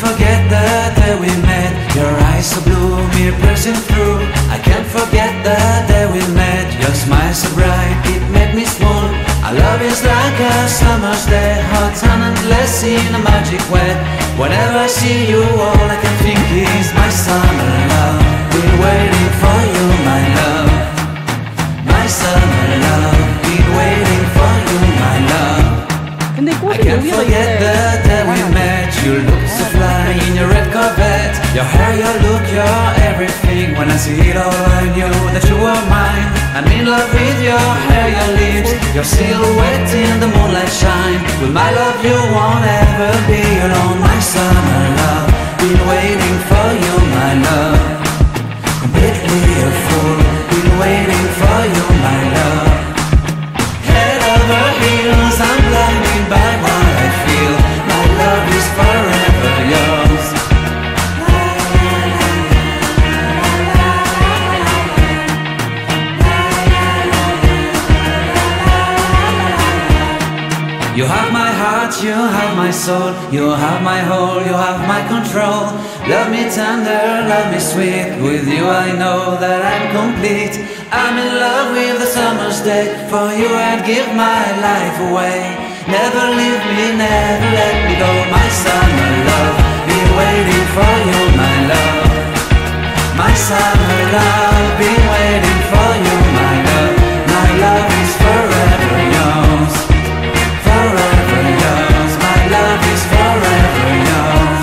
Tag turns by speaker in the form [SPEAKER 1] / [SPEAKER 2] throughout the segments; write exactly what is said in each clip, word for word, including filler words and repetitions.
[SPEAKER 1] forget the day we met. Your eyes so blue, me piercing through. I can't forget the day we met. Your smile so bright, it made me swoon. Our love is like a summer's day, hot and endless in a magic way. Whenever I see you, all I can think is my summer love. Been waiting for you, my love. My summer love. Been waiting for you, my love.
[SPEAKER 2] 근데
[SPEAKER 1] I
[SPEAKER 2] 꽃이
[SPEAKER 1] can't
[SPEAKER 2] 여기가
[SPEAKER 1] forget
[SPEAKER 2] 있네.
[SPEAKER 1] the day we met. You look so fly in your red Corvette. Your hair, your look, your everything. When I see it all, I knew that you were mine. I'm in love with your hair, your lips, your silhouette in the moonlight shine. With my love, you won't ever be alone. My summer love, been waiting for you, my love. Completely a fool, been waiting for you, my love. Head over heels, I'm blinded by what I feel. My love is forever yours. You have my heart, you have my soul. You have my whole, you have my control. Love me tender, love me sweet. With you I know that I'm complete. I'm in love with the summer's day. For you I'd give my life away. Never leave me, never let me go. My summer love, been waiting for you, my love. My summer love, been waiting for you, my love. My love is forever yours. Forever yours, my love is forever yours.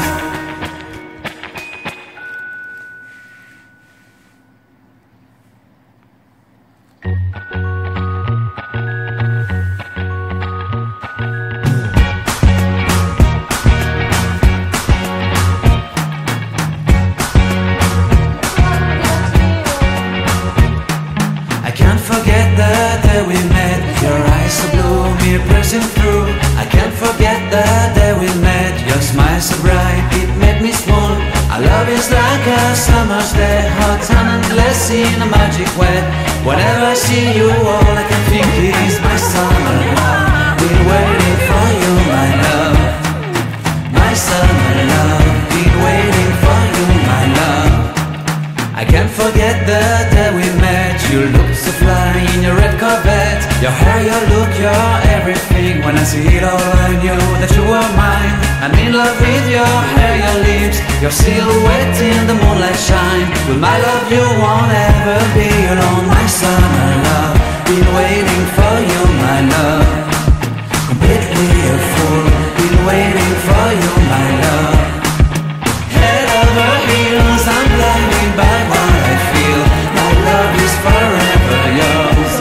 [SPEAKER 1] I can't forget the day we met. Your eyes so blue, me piercing through. I can't forget the day we met. Your smile so bright, it made me swoon. Our love is like a summer's day, hot and endless in a magic way. Whenever I see you, all I can think is my summer love. Been waiting for you, my love. My summer love. Been waiting for you, my love. I can't forget the day we met. You look so fly in your red Corvette. Your hair, your look, your everything. When I see it all, I knew that you were mine. I'm in love with your hair, your lips, your silhouette in the moonlight shine. With my love, you won't ever be alone. My summer love, been waiting for you, my love. Completely a fool, been waiting for you, my love. Head over heels, I'm blinded by what I feel. My love is forever yours.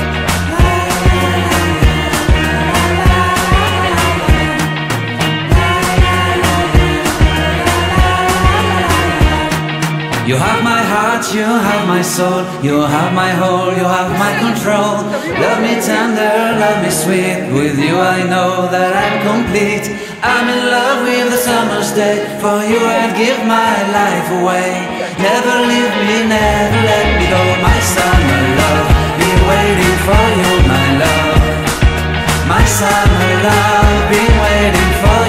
[SPEAKER 1] You have my heart, you have my soul. You have my whole, you have my control. Love me tender, love me sweet. With you I know that I'm complete. I'm in love with the summer's day. For you I'd give my life away. Never leave me, never let me go. My summer love, been waiting for you, my love. My summer love, been waiting for